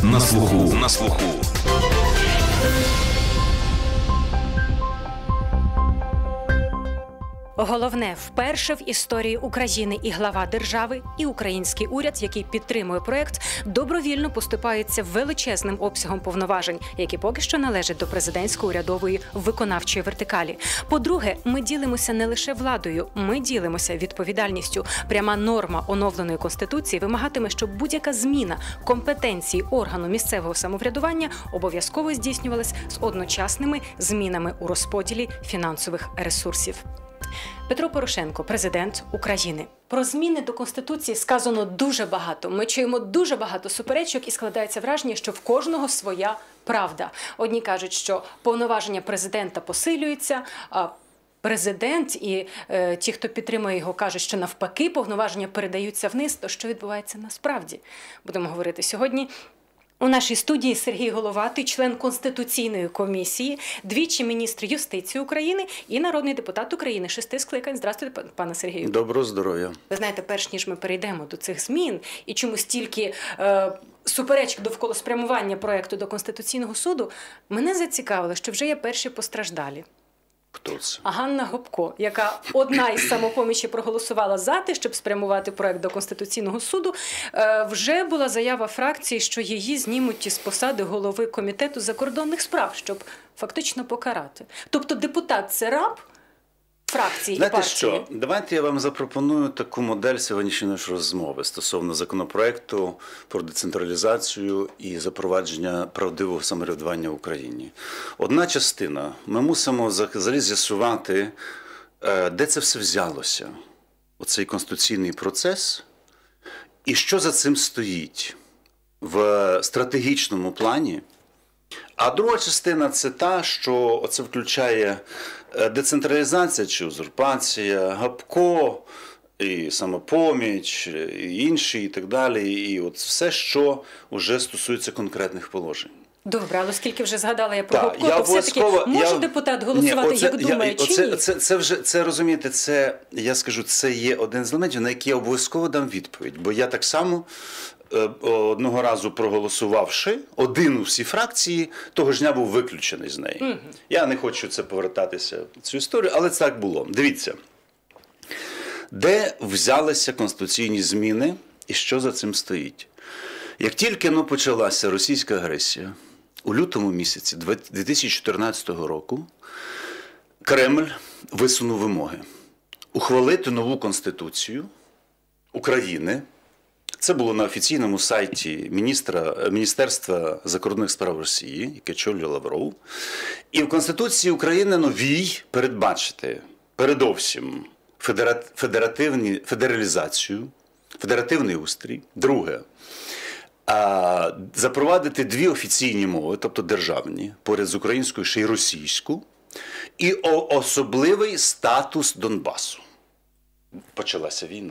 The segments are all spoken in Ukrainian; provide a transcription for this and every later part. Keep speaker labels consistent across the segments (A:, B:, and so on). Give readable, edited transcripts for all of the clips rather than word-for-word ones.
A: на слуху. На слуху.
B: Головне, вперше в історії України і глава держави, і український уряд, який підтримує проект, добровільно поступається величезним обсягом повноважень, які поки що належать до президентсько-урядової виконавчої вертикалі. По-друге, ми ділимося не лише владою, ми ділимося відповідальністю. Пряма норма оновленої Конституції вимагатиме, щоб будь-яка зміна компетенції органу місцевого самоврядування обов'язково здійснювалась з одночасними змінами у розподілі фінансових ресурсів. Петро Порошенко, президент України. Про зміни до Конституції сказано дуже багато. Ми чуємо дуже багато суперечок і складається враження, що в кожного своя правда. Одні кажуть, що повноваження президента посилюються, а президент і ті, хто підтримує його, кажуть, що навпаки повноваження передаються вниз. То що відбувається насправді? Будемо говорити сьогодні. У нашій студії Сергій Головатий, член Конституційної комісії, двічі міністр юстиції України і народний депутат України 6 скликань. Здравствуйте, пане Сергію.
C: Доброго здоров'я.
B: Ви знаєте, перш ніж ми перейдемо до цих змін і чому стільки суперечок довкола спрямування проєкту до Конституційного суду, мене зацікавило, що вже є перші постраждалі.
C: Хто це?
B: Ганна Гопко, яка одна із «Самопомічі» проголосувала за те, щоб спрямувати проект до Конституційного суду, вже була заява фракції, що її знімуть із посади голови комітету закордонних справ, щоб фактично покарати. Тобто депутат – це раб фракції і партії.
C: Знаєте що, давайте я вам запропоную таку модель сьогоднішньої розмови стосовно законопроекту про децентралізацію і запровадження правдивого самоврядування в Україні. Одна частина. Ми мусимо взагалі з'ясувати, де це все взялося, оцей конституційний процес, і що за цим стоїть в стратегічному плані. А друга частина – це та, що це включає децентралізація чи узурпація, Гопко, і «Самопоміч», і інші, і так далі. І от все, що вже стосується конкретних положень.
B: Добре, але оскільки вже згадала я про Гопко, то все-таки може депутат голосувати, як думає, чи ні?
C: Це, розумієте, я скажу, це є один з елементів, на який я обов'язково дам відповідь. Бо я так само одного разу проголосувавши, один у всій фракції, того ж дня був виключений з неї. Я не хочу це повертатися в цю історію, але це так було. Дивіться, де взялися конституційні зміни і що за цим стоїть. Як тільки почалася російська агресія, у лютому місяці 2014 року Кремль висунув вимоги ухвалити нову Конституцію України. Це було на офіційному сайті Міністерства закордонних справ Росії, яке очолює Лавров. І в Конституції України новій передбачити передовсім федералізацію, федеративний устрій. Друге, запровадити дві офіційні мови, тобто державні, поряд з українською ще й російську, і особливий статус Донбасу. Почалася війна.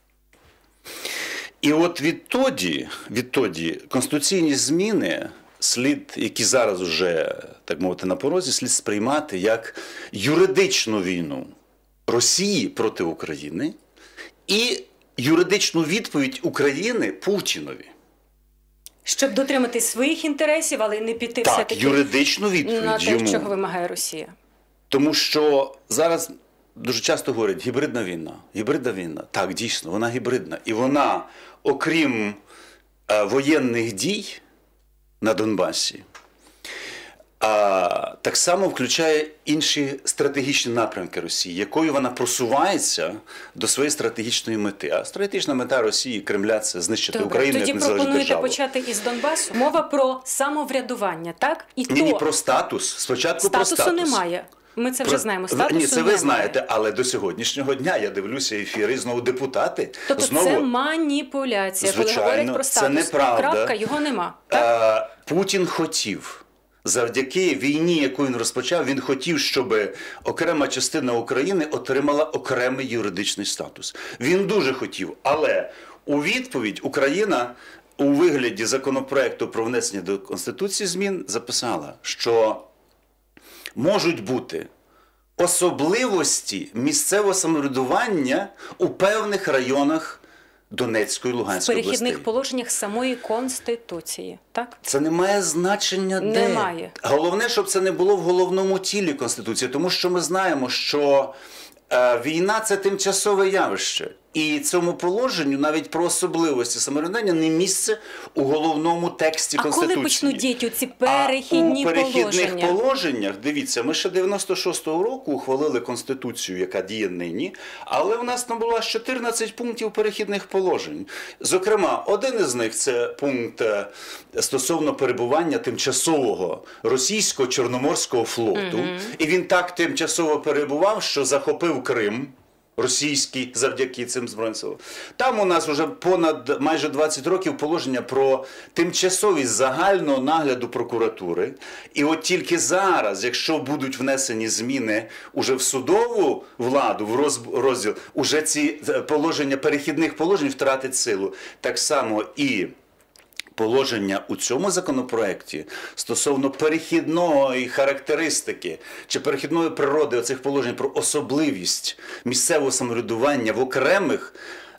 C: І от відтоді конституційні зміни які зараз вже, так мовити, на порозі, слід сприймати як юридичну війну Росії проти України і юридичну відповідь України Путінові.
B: Щоб дотриматись своїх інтересів, але не піти все-таки
C: юридичну відповідь
B: на те, чого вимагає Росія.
C: Тому що зараз дуже часто говорять гібридна війна. Гібридна війна. Так, дійсно, вона гібридна. І вона, окрім воєнних дій на Донбасі, так само включає інші стратегічні напрямки Росії, якою вона просувається до своєї стратегічної мети. А стратегічна мета Росії, Кремля – це знищити Україну як незалежну державу.
B: Тоді пропонуєте почати із Донбасу? Мова про самоврядування, так?
C: Ні, про статус. Спочатку про статус.
B: Статусу немає. Ми це вже знаємо. Статусу немає.
C: Ні, це ви знаєте, але до сьогоднішнього дня я дивлюся ефіри, знову депутати.
B: Тобто це маніпуляція, коли говорять про статус.
C: Це неправда.
B: Крапка, його нема. Так?
C: Путін хотів. Завдяки війні, яку він розпочав, він хотів, щоб окрема частина України отримала окремий юридичний статус. Він дуже хотів, але у відповідь Україна у вигляді законопроекту про внесення до Конституції змін записала, що можуть бути особливості місцевого самоврядування у певних районах Донецької,
B: В
C: Луганської областей.
B: перехідних положеннях самої Конституції, так?
C: Це не має значення де.
B: Немає.
C: Головне, щоб це не було в головному тілі Конституції, тому що ми знаємо, що війна – це тимчасове явище. І цьому положенню навіть про особливості самоврядування не місце у головному тексті Конституції.
B: А коли почнуть діяти ці перехідні положення?
C: У перехідних положеннях, дивіться, ми ще 96-го року ухвалили Конституцію, яка діє нині, але в нас там було аж 14 пунктів перехідних положень. Зокрема, один із них – це пункт стосовно перебування тимчасового російського Чорноморського флоту. І він так тимчасово перебував, що захопив Крим. Російський завдяки цим Збройним силам. Там у нас вже понад майже 20 років положення про тимчасовість загального нагляду прокуратури. І от тільки зараз, якщо будуть внесені зміни уже в судову владу, в розділ, уже ці положення, перехідних положень втратять силу. Так само і положення у цьому законопроекті стосовно перехідної характеристики чи перехідної природи оцих положень про особливість місцевого самоврядування в окремих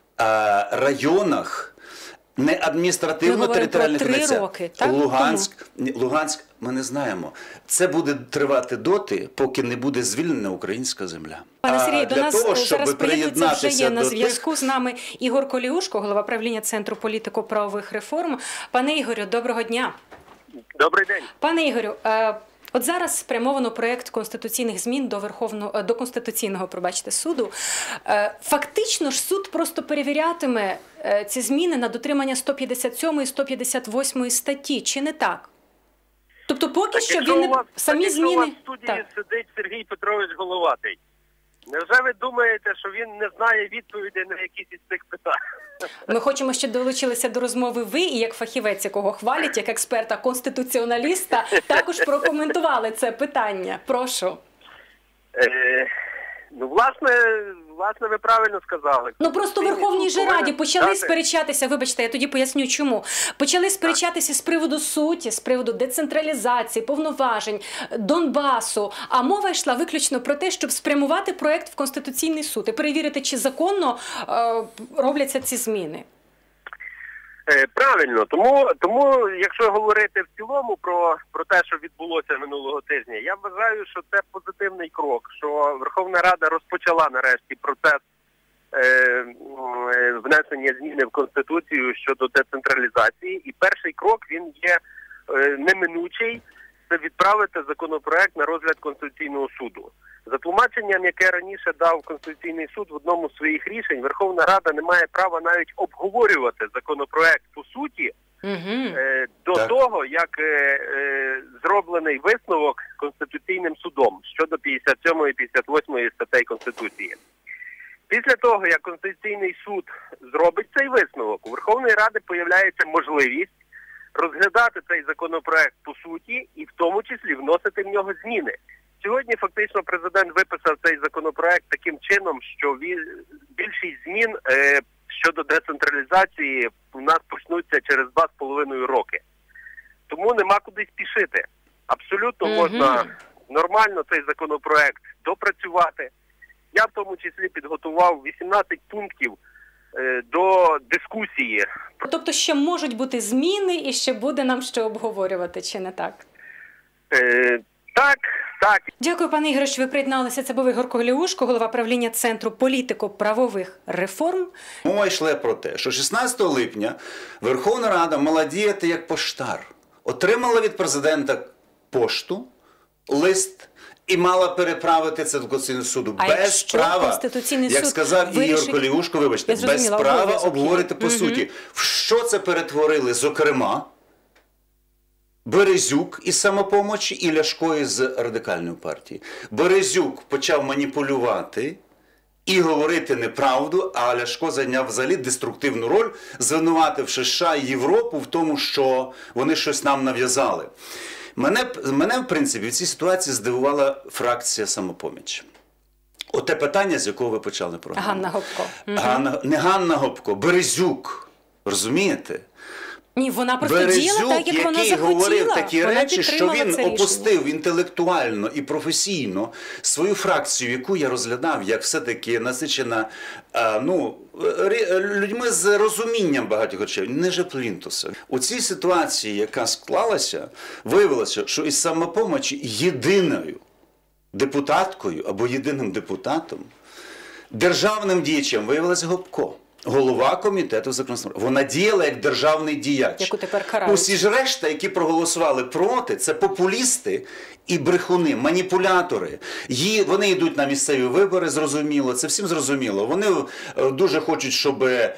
C: районах, не адміністративно-територіальних одиницях. Луганськ, ми не знаємо. Це буде тривати доти, поки не буде звільнена українська земля.
B: Пане Сергію, до нас зараз приєднується, вже є на зв'язку з нами Ігор Коліушко, голова правління Центру політико-правових реформ. Пане Ігорю, доброго дня.
A: Добрий день.
B: Пане Ігорю, от зараз спрямовано проєкт конституційних змін до Конституційного, суду. Фактично ж суд просто перевірятиме ці зміни на дотримання 157 і 158 статті, чи не так? Тобто поки що він не... самі зміни...
A: у вас в студії сидить Сергій Петрович Головатий. Невже ви думаєте, що він не знає відповідей на якісь із цих питань?
B: Ми хочемо, щоб долучилися до розмови ви, і як фахівець, якого хвалять, як експерта-конституціоналіста, також прокоментували це питання. Прошу.
A: Ну, власне, ви правильно сказали.
B: Ну, просто в Верховній же Раді почали сперечатися, вибачте, я тоді поясню чому. Почали сперечатися з приводу суті, з приводу децентралізації, повноважень, Донбасу. А мова йшла виключно про те, щоб спрямувати проєкт в Конституційний суд і перевірити, чи законно робляться ці зміни.
A: Правильно. Тому, якщо говорити в цілому про те, що відбулося минулого тижня, я вважаю, що це позитивний крок, що Верховна Рада розпочала нарешті процес внесення зміни в Конституцію щодо децентралізації. І перший крок, він є неминучий, це відправити законопроект на розгляд Конституційного суду. За тлумаченням, яке раніше дав Конституційний суд в одному з своїх рішень, Верховна Рада не має права навіть обговорювати законопроект по суті до того, як зроблений висновок Конституційним судом щодо 57 і 58 статей Конституції. Після того, як Конституційний суд зробить цей висновок, у Верховної Ради появляється можливість розглядати цей законопроект по суті і в тому числі вносити в нього зміни. Сьогодні фактично президент виписав цей законопроект таким чином, що більшість змін щодо децентралізації у нас почнуться через 2,5 роки. Тому нема куди спішити. Абсолютно можна нормально цей законопроект допрацювати. Я в тому числі підготував 18 пунктів до дискусії.
B: Тобто ще можуть бути зміни і ще буде нам що обговорювати, чи не так?
A: Так.
B: Дякую, пане Ігоре, що ви приєдналися. Це був Ігор Коліушко, голова правління Центру політико-правових реформ.
C: Мова йшла про те, що 16 липня Верховна Рада мала діяти як поштар. Отримала від президента пошту, лист і мала переправити це до Конституційного суду. Без права, як сказав Ігор Коліушко, вибачте, без права обговорити по суті. В що це перетворили, зокрема, Березюк із «Самопомочі» і Ляшко із Радикальної партії. Березюк почав маніпулювати і говорити неправду, а Ляшко зайняв взагалі деструктивну роль, звинувативши США і Європу в тому, що вони щось нам нав'язали. Мене, в принципі, в цій ситуації здивувала фракція «Самопоміч». Оте питання, з якого ви почали програму.
B: Ганна Гопко.
C: Не Ганна Гопко, Березюк. Розумієте?
B: Ні, вона просто діяла так, як вона захотіла.
C: Який говорив такі
B: вона
C: речі, що він
B: це
C: опустив інтелектуально і професійно свою фракцію, яку я розглядав, як все-таки насичена людьми з розумінням багатьох речей, ниже плінтуса. У цій ситуації, яка склалася, виявилося, що із «Самопомочі» єдиною депутаткою або єдиним депутатом, державним діячем виявилася Гопко. Голова комітету законодавства. Вона діяла як державний діяч.
B: Яку тепер карають.
C: Усі ж решта, які проголосували проти, це популісти і брехуни, маніпулятори. Вони йдуть на місцеві вибори, зрозуміло, це всім зрозуміло. Вони дуже хочуть, щоб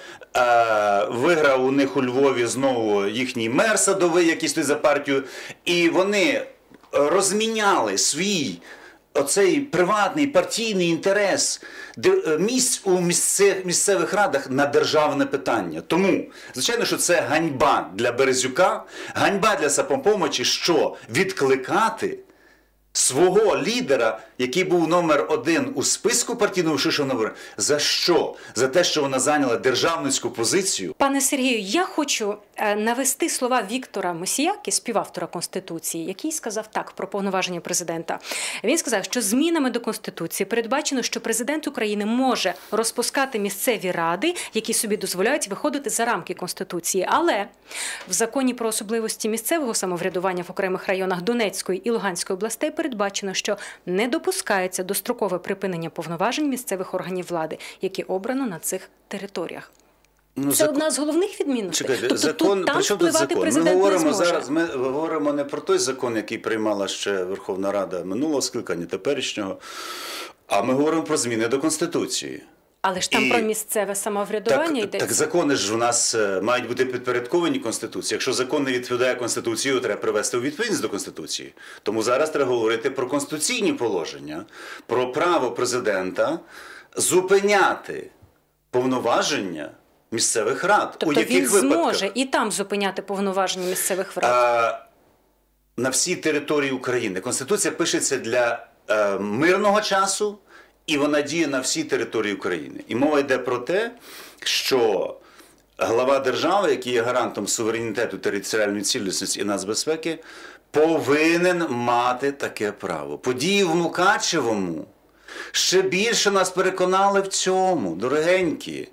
C: виграв у них у Львові знову їхній мер садовий, який стоїть за партію. І вони розміняли свій оцей приватний партійний інтерес місць у місцевих радах на державне питання. Тому, звичайно, що це ганьба для Березюка, ганьба для «Самопомочі», що відкликати свого лідера, який був номер 1 у списку партійного Шишова. За що? За те, що вона зайняла державницьку позицію.
B: Пане Сергію, я хочу навести слова Віктора Мосіяки, співавтора Конституції, який сказав так про повноваження президента. Він сказав, що змінами до Конституції передбачено, що президент України може розпускати місцеві ради, які собі дозволяють виходити за рамки Конституції. Але в законі про особливості місцевого самоврядування в окремих районах Донецької і Луганської областей передбачено, що не допускається дострокове припинення повноважень місцевих органів влади, які обрано на цих територіях. Це одна з головних відмінностей.
C: Чекайте,
B: тобто
C: закон,
B: там впливати президент
C: ми говоримо не про той закон, який приймала ще Верховна Рада минулого скликання, теперішнього, а ми говоримо про зміни до Конституції.
B: Але ж там про місцеве самоврядування йдеться.
C: Так закони ж у нас мають бути підпорядковані Конституції. Якщо закон не відповідає Конституції, його треба привести у відповідність до Конституції. Тому зараз треба говорити про конституційні положення, про право президента зупиняти повноваження місцевих рад.
B: Тобто він зможе і там зупиняти повноваження місцевих рад?
C: На всій території України. Конституція пишеться для мирного часу, і вона діє на всій території України. І мова йде про те, що глава держави, який є гарантом суверенітету, територіальної цілісності і нацбезпеки, повинен мати таке право. Події в Мукачевому ще більше нас переконали в цьому, дорогенькі.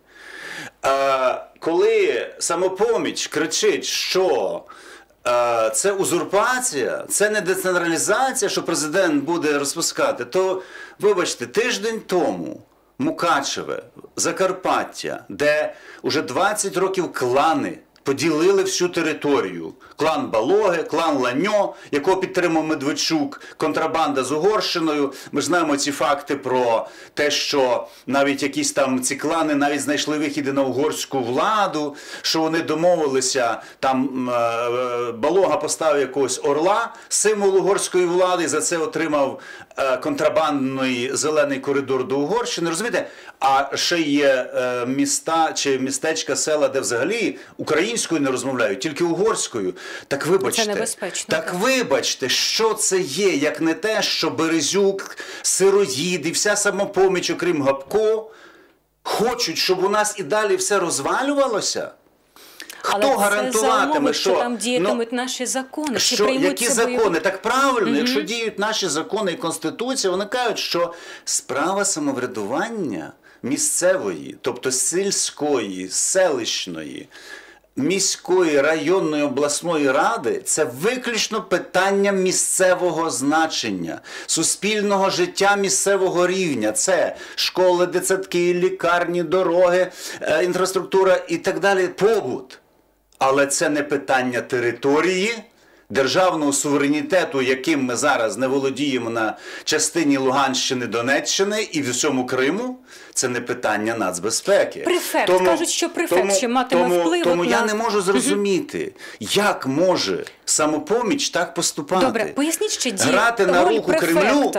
C: Коли «Самопоміч» кричить, що це узурпація, це не децентралізація, що президент буде розпускати, то, вибачте, тиждень тому Мукачеве, Закарпаття, де вже 20 років клани поділили всю територію. Клан Балоги, клан Ланьо, якого підтримав Медведчук, контрабанда з Угорщиною. Ми знаємо ці факти про те, що навіть якісь там ці клани навіть знайшли вихіди на угорську владу, що вони домовилися, там Балога поставив якогось орла, символ угорської влади, і за це отримав контрабандний зелений коридор до Угорщини. Розумієте? А ще є міста чи містечка, села, де взагалі українською не розмовляють, тільки угорською. Так вибачте,
B: це небезпечно.
C: Так вибачте, що це є, як не те, що Березюк, Сироїд і вся «Самопоміч», окрім Гопко, хочуть, щоб у нас і далі все розвалювалося? Хто гарантуватиме, що
B: там діятимуть наші закони?
C: Які закони? Так правильно, якщо діють наші закони і Конституція, вони кажуть, що справа самоврядування місцевої, тобто сільської, селищної, міської, районної, обласної ради – це виключно питання місцевого значення, суспільного життя місцевого рівня. Це школи, дитсадки, лікарні, дороги, інфраструктура і так далі, побут. Але це не питання території, державного суверенітету, яким ми зараз не володіємо на частині Луганщини, Донеччини і в усьому Криму. Це не питання нацбезпеки.
B: Префект. Кажуть, що префект ще матиме вплив.
C: Тому я не можу зрозуміти, як може «Самопоміч» так поступати.
B: Добре, поясніть ще
C: грати на руку Кремлю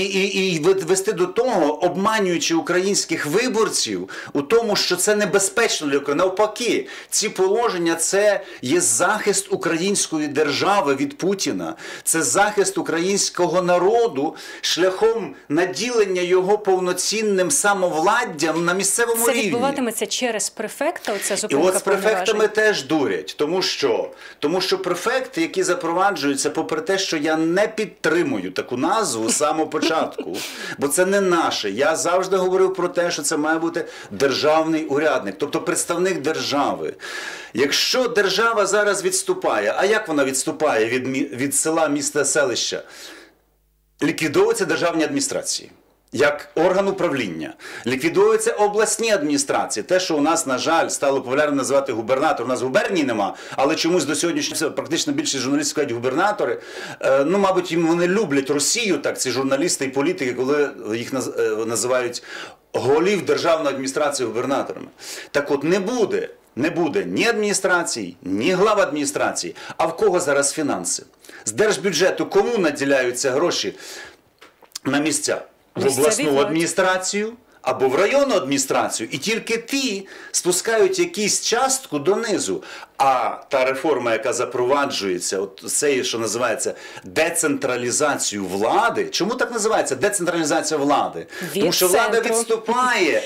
C: і вести до того, обманюючи українських виборців, у тому, що це небезпечно для України. Навпаки, ці положення – це є захист української держави від Путіна. Це захист українського народу шляхом наділення його повноцінним самовладанням самовладдям на місцевому рівні.
B: Це відбуватиметься через префекта, оця
C: І
B: зупинка
C: от з префектами
B: повноважень?
C: теж дурять. Тому що префекти, які запроваджуються, попри те, що я не підтримую таку назву з самого початку, бо це не наше. Я завжди говорив про те, що це має бути державний урядник, тобто представник держави. Якщо держава зараз відступає, а як вона відступає від села, міста, селища? Ліквідовуються державні адміністрації як орган управління. Ліквідуються обласні адміністрації. Те, що у нас, на жаль, стало популярно називати губернатор. У нас губернії нема, але чомусь до сьогоднішнього практично більшість журналістів кажуть губернатори. Ну, мабуть, вони люблять Росію, так, ці журналісти і політики, коли їх називають голів державної адміністрації губернаторами. Так от, не буде ні адміністрації, ні глав адміністрації. А в кого зараз фінанси? З держбюджету кому наділяються гроші на місця? В обласну адміністрацію або в районну адміністрацію. І тільки ті спускають якусь частку донизу. А та реформа, яка запроваджується, от це, що називається децентралізацію влади. Чому так називається децентралізація влади? Тому що влада відступає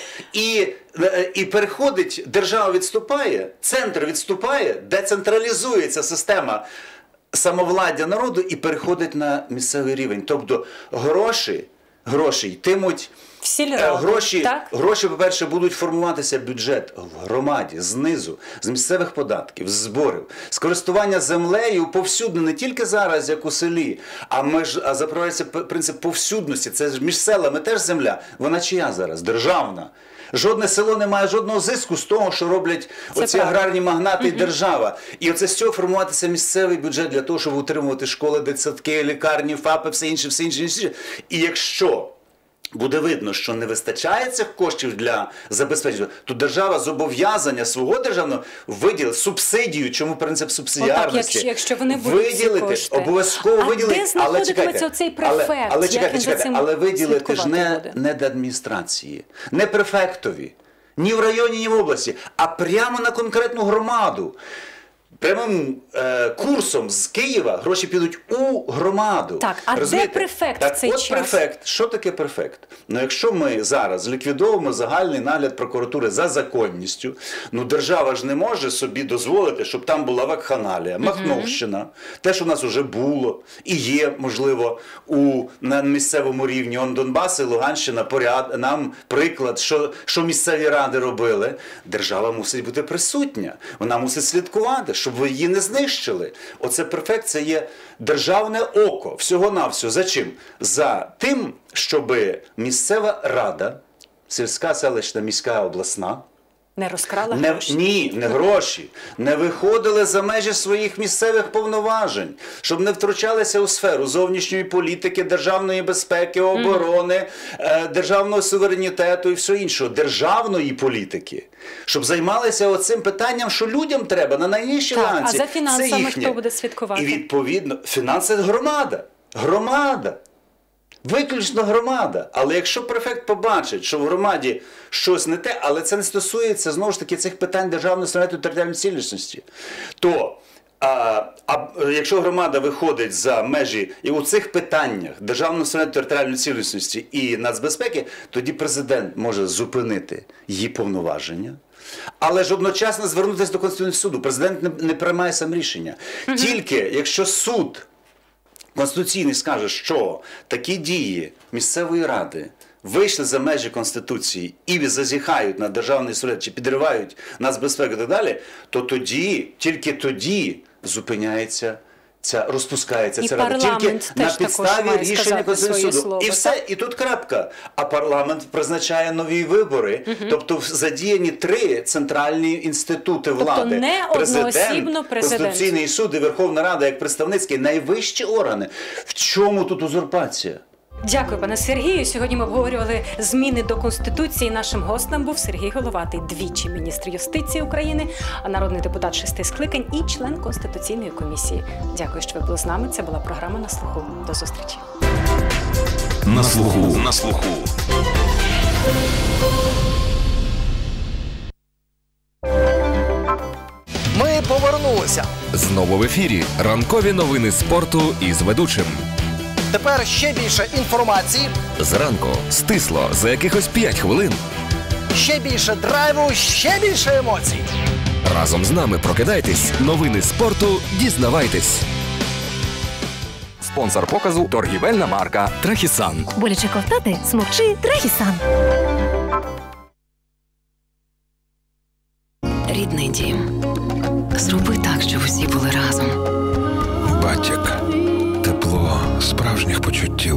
C: і переходить, держава відступає, центр відступає, децентралізується система самовладдя народу і переходить на місцевий рівень. Тобто гроші йтимуть, гроші, по-перше, будуть формуватися бюджет в громаді, знизу, з місцевих податків, з зборів, з користування землею повсюдно, не тільки зараз, як у селі, а запроваджується принцип повсюдності. Це ж між селами теж земля. Вона чия зараз? Державна. Жодне село не має жодного зиску з того, що роблять оці аграрні магнати і держава. І оце з цього формуватися місцевий бюджет для того, щоб утримувати школи, дитсадки, лікарні, ФАПи, все інше. І якщо буде видно, що не вистачає цих коштів для забезпечення, то держава зобов'язання свого державного виділити субсидію, чому принцип субсидіарності,
B: якщо вони будуть ці кошти.
C: Обов'язково виділити.
B: Де знаходитиметься оцей префект?
C: Але виділити ж не до адміністрації, не префектові, ні в районі, ні в області, а прямо на конкретну громаду. Прямим курсом з Києва гроші підуть у громаду.
B: Так, а розумієте? Де префект в цей час?
C: Префект. Що таке префект? Ну, якщо ми зараз ліквідовуємо загальний нагляд прокуратури за законністю, ну, держава ж не може собі дозволити, щоб там була вакханалія, Махновщина, те, що у нас вже було і є, можливо, на місцевому рівні. Донбас і Луганщина, нам приклад, що місцеві ради робили. Держава мусить бути присутня, вона мусить слідкувати, щоб ви її не знищили. Оце префект, це є державне око, всього-навсього. За чим? За тим, щоб місцева рада, сільська, селищна, міська, обласна,
B: не розкрала гроші?
C: Ні, не гроші. Не виходили за межі своїх місцевих повноважень. Щоб не втручалися у сферу зовнішньої політики, державної безпеки, оборони, державного суверенітету і все іншого. Державної політики. Щоб займалися оцим питанням, що людям треба на найнижчій ланці.
B: А за фінансами хто буде слідкувати?
C: І відповідно, фінанси – громада. Громада. Виключно громада. Але якщо префект побачить, що в громаді щось не те, але це не стосується, знову ж таки, цих питань державної суверенітету і територіальної цілісності, то якщо громада виходить за межі і у цих питаннях державної суверенітету, територіальної цілісності і нацбезпеки, тоді президент може зупинити її повноваження. Але ж одночасно звернутися до Конституційного суду. Президент не приймає сам рішення. Тільки якщо суд Конституційний скаже, що такі дії місцевої ради вийшли за межі Конституції і зазіхають на державний суверенітет, чи підривають нацбезпеку і так далі, то тоді, тільки тоді зупиняється розпускається ця рада. Тільки на підставі рішення Конституційного суду. І все, і тут крапка. А парламент призначає нові вибори. Тобто задіяні 3 центральні інститути влади.
B: Тобто не одноосібно президент.
C: Конституційний суд і Верховна Рада як представницькі найвищі органи. В чому тут узурпація?
B: Дякую, пане Сергію. Сьогодні ми обговорювали зміни до Конституції. Нашим гостем був Сергій Головатий, двічі міністр юстиції України, народний депутат 6 скликань і член Конституційної комісії. Дякую, що ви були з нами. Це була програма «На слуху». До зустрічі.
D: На слуху. На слуху.
E: Ми повернулися.
D: Знову в ефірі ранкові новини спорту із ведучим.
E: Тепер ще більше інформації.
D: Зранку стисло за якихось 5 хвилин.
E: ще більше драйву, ще більше емоцій.
D: Разом з нами прокидайтесь. Новини спорту дізнавайтесь. Спонсор показу – торгівельна марка Трахісан.
F: Боляче ковтати? Смокчи Трахісан.
G: Рідний дім. Зроби так, щоб усі були разом.
H: Батік. Тепло справжніх почуттів.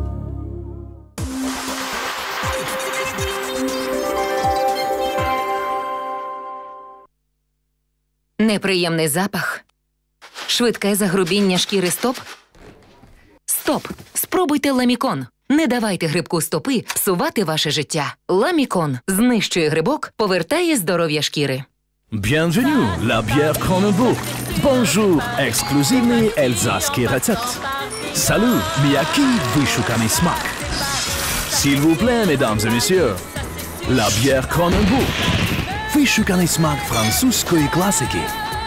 G: Неприємний запах. Швидке загрубіння шкіри стоп. Стоп! Спробуйте Ламікон. Не давайте грибку стопи псувати ваше життя. Ламікон знищує грибок, повертає здоров'я шкіри.
I: Bienvenue, la bière Kronenbourg. Bonjour, ексклюзивний ельзаський рецепт. Salut, м'який вишуканий смак. S'il vous plaît, mesdames et messieurs, la bière Kronenbourg. Вишуканий смак французької класики.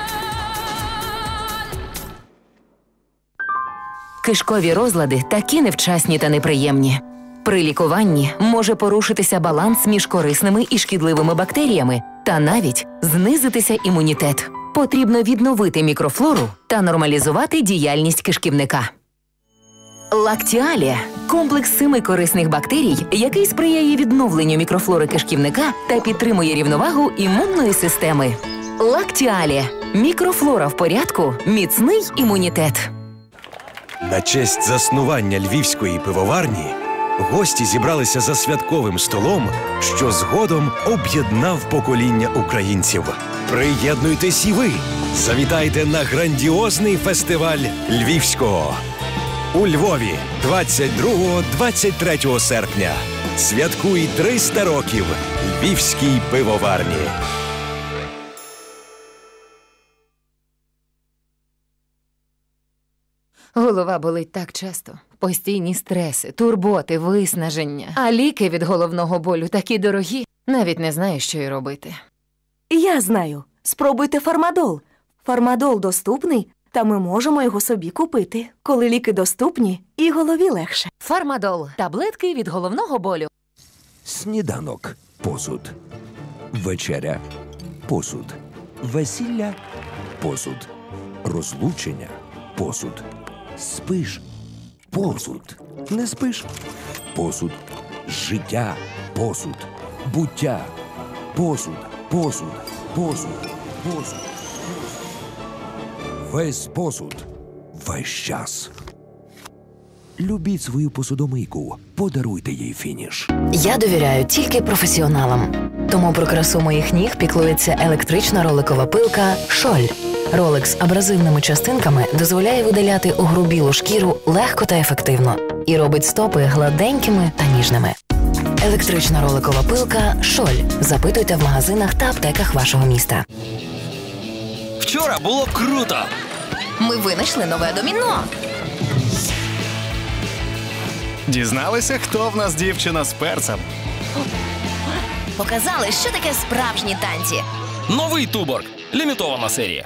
G: Кишкові розлади такі невчасні та неприємні. При лікуванні може порушитися баланс між корисними і шкідливими бактеріями та навіть знизитися імунітет. Потрібно відновити мікрофлору та нормалізувати діяльність кишківника. Лактіалія – комплекс 7 корисних бактерій, який сприяє відновленню мікрофлори кишківника та підтримує рівновагу імунної системи. Лактіалія – мікрофлора в порядку, міцний імунітет.
J: На честь заснування Львівської пивоварні гості зібралися за святковим столом, що згодом об'єднав покоління українців. Приєднуйтесь і ви! Завітайте на грандіозний фестиваль Львівського. У Львові 22-23 серпня. Святкуй 300 років Львівській пивоварні.
G: Голова болить так часто. Постійні стреси, турботи, виснаження. А ліки від головного болю такі дорогі. Навіть не знаю, що й робити.
F: Я знаю. Спробуйте Фармадол. Фармадол доступний, та ми можемо його собі купити. Коли ліки доступні, і голові легше.
G: Фармадол. Таблетки від головного болю.
K: Сніданок – посуд. Вечеря – посуд. Весілля – посуд. Розлучення – посуд. Спиш – посуд. Не спиш – посуд. Життя – посуд. Буття – посуд. Посуд. Посуд. Посуд. Весь посуд. Весь час. Любіть свою посудомийку. Подаруйте їй фініш.
G: Я довіряю тільки професіоналам. Тому про красу моїх ніг піклується електрична роликова пилка «Шоль». Ролик з абразивними частинками дозволяє видаляти огрубілу шкіру легко та ефективно. І робить стопи гладенькими та ніжними. Електрична роликова пилка «Шоль». Запитуйте в магазинах та аптеках вашого міста.
L: Вчора було круто!
G: Ми винайшли нове доміно.
M: Дізналися, хто в нас дівчина з перцем?
F: Показали, що таке справжні танці.
L: Новий Туборг. Лімітована серія.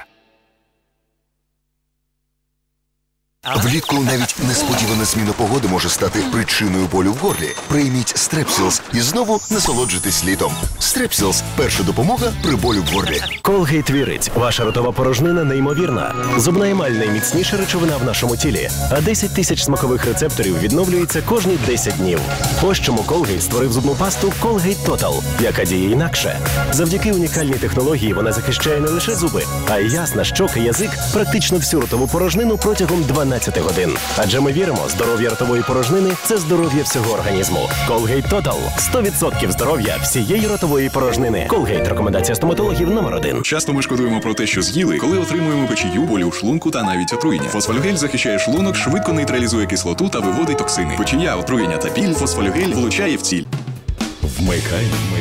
N: Влітку навіть несподівана зміна погоди може стати причиною болю в горлі. Прийміть Strepsils і знову насолоджуйтесь літом. Strepsils – перша допомога при болю в горлі.
O: Colgate вірить, ваша ротова порожнина неймовірна. Зубна емаль – найміцніша речовина в нашому тілі, а 10 тисяч смакових рецепторів відновлюється кожні 10 днів. Ось чому Colgate створив зубну пасту Colgate Total, яка діє інакше. Завдяки унікальній технології вона захищає не лише зуби, а й ясна, щоки, язик, практично всю ротову порожнину протягом 12 годин. Адже ми віримо, здоров'я ротової порожнини – це здоров'я всього організму. Colgate Total – 100% здоров'я всієї ротової порожнини. Colgate – рекомендація стоматологів номер 1.
P: Часто ми шкодуємо про те, що з'їли, коли отримуємо печію, болі у шлунку та навіть отруєння. Фосфолюгель захищає шлунок, швидко нейтралізує кислоту та виводить токсини. Печія, отруєння та біль, фосфолюгель влучає в ціль.
D: Вмикай.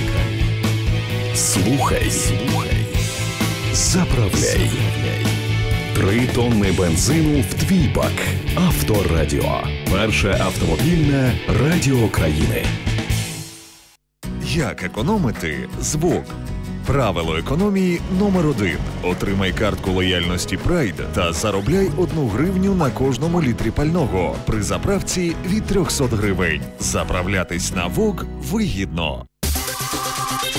D: Слухай. Заправляй. 3 тонни бензину в твій бак. Авторадіо. Перше автомобільне радіо країни.
Q: Як економити звук? Правило економії номер 1. Отримай картку лояльності Pride та заробляй 1 гривню на кожному літрі пального. При заправці від 300 гривень. Заправлятись на ВОК вигідно.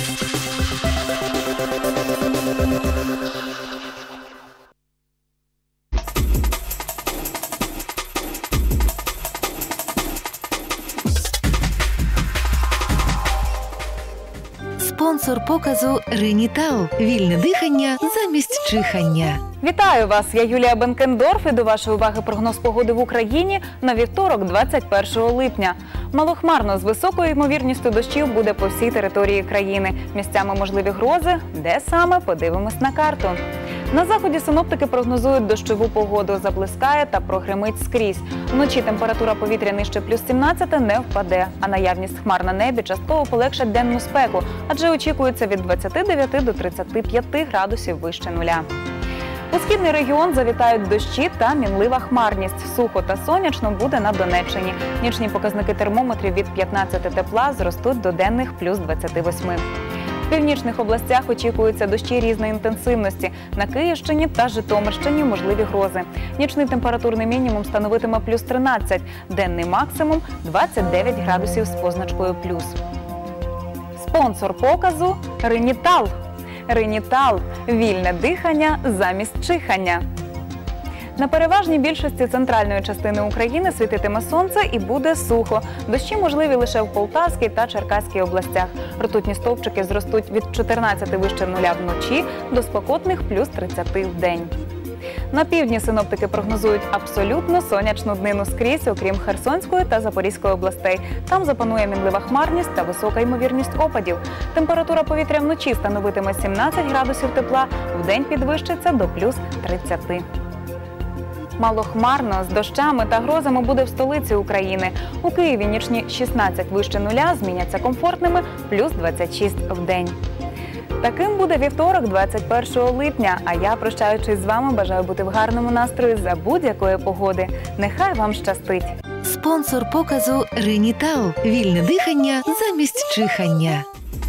G: Спонсор показу «Ренітал» – вільне дихання замість чихання.
R: Вітаю вас! Я Юлія Бенкендорф і до вашої уваги прогноз погоди в Україні на вівторок, 21 липня. Малохмарно з високою ймовірністю дощів буде по всій території країни. Місцями можливі грози. Де саме? Подивимось на карту. На заході синоптики прогнозують дощову погоду. Заблискає та прогримить скрізь. Вночі температура повітря нижче плюс 17 не впаде, а наявність хмар на небі частково полегшать денну спеку, адже очікується від 29 до 35 градусів вище нуля. У східний регіон завітають дощі та мінлива хмарність. Сухо та сонячно буде на Донеччині. Нічні показники термометрів від 15 тепла зростуть до денних плюс 28. В північних областях очікуються дощі різної інтенсивності. На Київщині та Житомирщині можливі грози. Нічний температурний мінімум становитиме плюс 13, денний максимум – 29 градусів з позначкою плюс. Спонсор показу – «Ренітал». «Ренітал» – вільне дихання замість чихання. На переважній більшості центральної частини України світитиме сонце і буде сухо. Дощі можливі лише в Полтавській та Черкаській областях. Ртутні стовпчики зростуть від 14 вище нуля вночі до спекотних плюс 30 в день. На півдні синоптики прогнозують абсолютно сонячну днину скрізь, окрім Херсонської та Запорізької областей. Там запанує мінлива хмарність та висока ймовірність опадів. Температура повітря вночі становитиме 17 градусів тепла, вдень підвищиться до плюс 30. Малохмарно з дощами та грозами буде в столиці України. У Києві нічні 16 вище нуля зміняться комфортними плюс 26 в день. Таким буде вівторок, 21 липня, а я, прощаючись з вами, бажаю бути в гарному настрої за будь-якої погоди. Нехай вам щастить!
G: Спонсор показу «Ренітал» – вільне дихання замість чихання.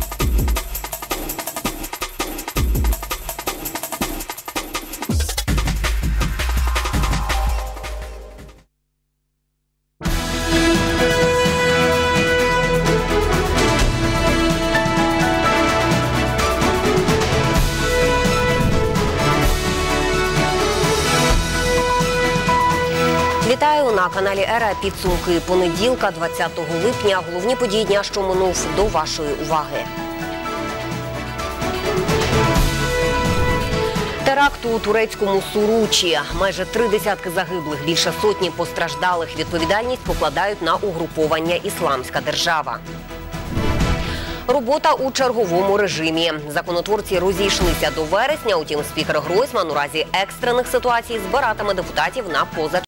S: Вітаю на каналі Ера. Підсумки понеділка, 20 липня. Головні події дня, що минув, до вашої уваги. Теракт у турецькому Суручі. Майже 30 загиблих, більше сотні постраждалих. Відповідальність покладають на угруповання «Ісламська держава». Робота у черговому режимі. Законотворці розійшлися до вересня, утім спікер Гройсман у разі екстрених ситуацій збиратиме депутатів на позачергові